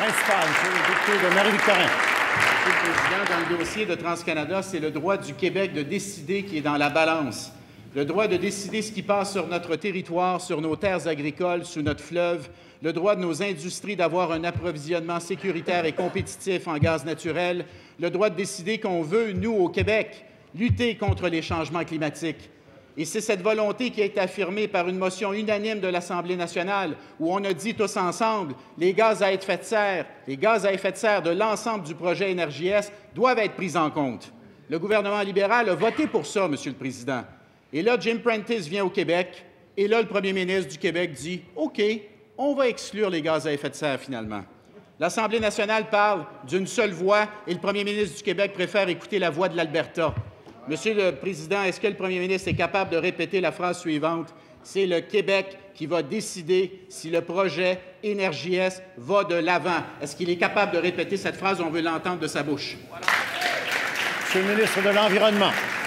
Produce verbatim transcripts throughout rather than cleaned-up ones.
Principal, M. le député de Marie-Victorin. Monsieur le Président, dans le dossier de TransCanada, c'est le droit du Québec de décider qui est dans la balance. Le droit de décider ce qui passe sur notre territoire, sur nos terres agricoles, sous notre fleuve, le droit de nos industries d'avoir un approvisionnement sécuritaire et compétitif en gaz naturel, le droit de décider qu'on veut, nous, au Québec, lutter contre les changements climatiques. Et c'est cette volonté qui a été affirmée par une motion unanime de l'Assemblée nationale où on a dit tous ensemble les gaz à effet de serre, les gaz à effet de serre de l'ensemble du projet Énergie-Est doivent être pris en compte. Le gouvernement libéral a voté pour ça, Monsieur le Président. Et là, Jim Prentice vient au Québec et là, le premier ministre du Québec dit « OK, on va exclure les gaz à effet de serre finalement ». L'Assemblée nationale parle d'une seule voix et le premier ministre du Québec préfère écouter la voix de l'Alberta. Monsieur le Président, est-ce que le premier ministre est capable de répéter la phrase suivante? C'est le Québec qui va décider si le projet Énergie-Est va de l'avant. Est-ce qu'il est capable de répéter cette phrase? On veut l'entendre de sa bouche. Voilà. Monsieur le ministre de l'Environnement.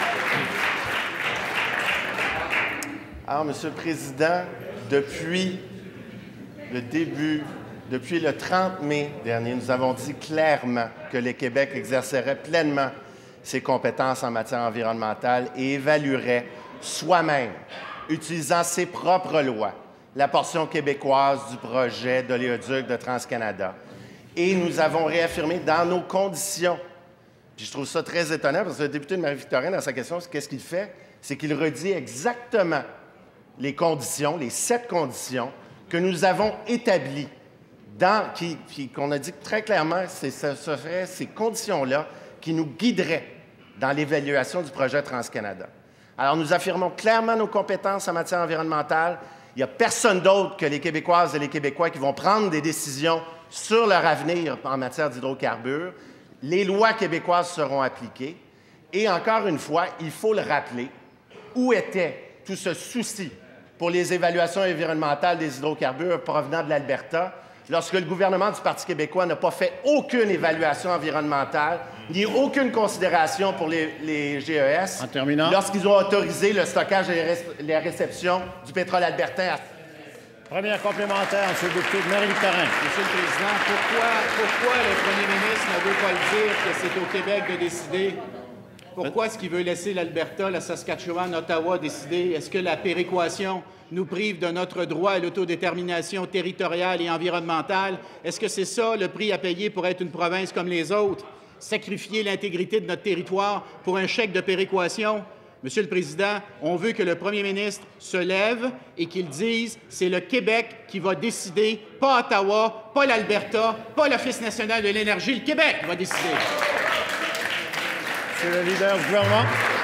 Alors, Monsieur le Président, depuis le début, depuis le trente mai dernier, nous avons dit clairement que le Québec exercerait pleinement ses compétences en matière environnementale et évaluerait soi-même, utilisant ses propres lois, la portion québécoise du projet d'oléoduc de TransCanada. Et nous avons réaffirmé dans nos conditions, puis je trouve ça très étonnant, parce que le député de Marie-Victorin, dans sa question, qu'est-ce qu'il fait? C'est qu'il redit exactement les conditions, les sept conditions que nous avons établies, dans, qui, qui, qu'on a dit très clairement, ce seraient ces conditions-là qui nous guideraient dans l'évaluation du projet TransCanada. Alors, nous affirmons clairement nos compétences en matière environnementale. Il n'y a personne d'autre que les Québécoises et les Québécois qui vont prendre des décisions sur leur avenir en matière d'hydrocarbures. Les lois québécoises seront appliquées. Et encore une fois, il faut le rappeler, où était tout ce souci pour les évaluations environnementales des hydrocarbures provenant de l'Alberta, lorsque le gouvernement du Parti québécois n'a pas fait aucune évaluation environnementale, ni aucune considération pour les, les G E S, en terminant, lorsqu'ils ont autorisé le stockage et la réception du pétrole albertain. Première complémentaire, M. le député de Marie-Victorin. Monsieur le Président, pourquoi, pourquoi le premier ministre ne veut pas le dire que c'est au Québec de décider? Pourquoi est-ce qu'il veut laisser l'Alberta, la Saskatchewan, Ottawa décider? Est-ce que la péréquation nous prive de notre droit à l'autodétermination territoriale et environnementale? Est-ce que c'est ça le prix à payer pour être une province comme les autres? Sacrifier l'intégrité de notre territoire pour un chèque de péréquation? Monsieur le Président, on veut que le premier ministre se lève et qu'il dise « c'est le Québec qui va décider, pas Ottawa, pas l'Alberta, pas l'Office national de l'énergie, le Québec va décider. » Monsieur le leader du gouvernement.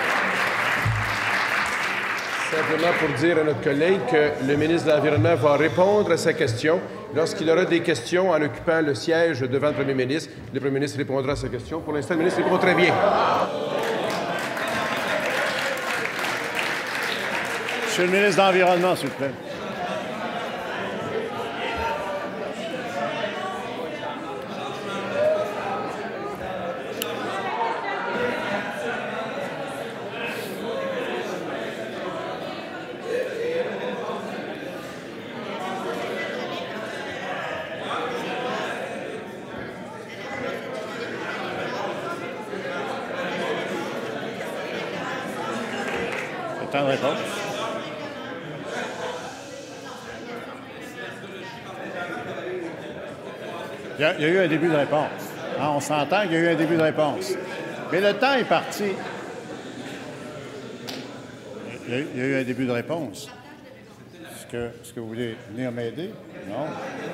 Simplement pour dire à notre collègue que le ministre de l'Environnement va répondre à sa question. Lorsqu'il aura des questions en occupant le siège devant le premier ministre, le premier ministre répondra à sa question. Pour l'instant, le ministre répond très bien. Monsieur le ministre de l'Environnement, s'il vous plaît. Temps de réponse. Il y, a, il y a eu un début de réponse. Hein, on s'entend qu'il y a eu un début de réponse. Mais le temps est parti. Il y a, il y a eu un début de réponse. Est-ce que, est-ce que vous voulez venir m'aider? Non.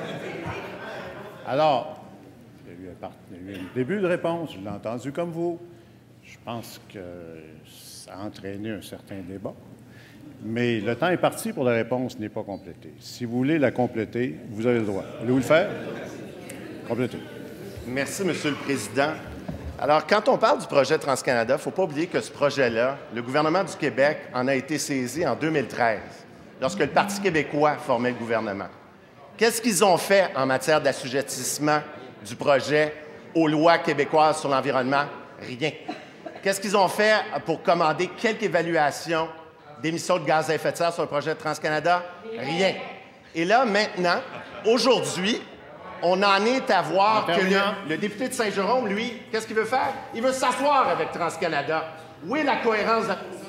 Alors, il y a eu un, il y a eu un début de réponse. Je l'ai entendu comme vous. Je pense que ça a entraîné un certain débat. Mais le temps est parti pour la réponse n'est pas complétée. Si vous voulez la compléter, vous avez le droit. Voulez-vous le faire? Complétez. Merci, Monsieur le Président. Alors, quand on parle du projet TransCanada, il ne faut pas oublier que ce projet-là, le gouvernement du Québec en a été saisi en deux mille treize, lorsque le Parti québécois formait le gouvernement. Qu'est-ce qu'ils ont fait en matière d'assujettissement du projet aux lois québécoises sur l'environnement? Rien. Qu'est-ce qu'ils ont fait pour commander quelques évaluations d'émissions de gaz à effet de serre sur le projet de TransCanada? Rien. Et là, maintenant, aujourd'hui, on en est à voir En que le, terminant. le député de Saint-Jérôme, lui, qu'est-ce qu'il veut faire? Il veut s'asseoir avec TransCanada. Où est la cohérence de la position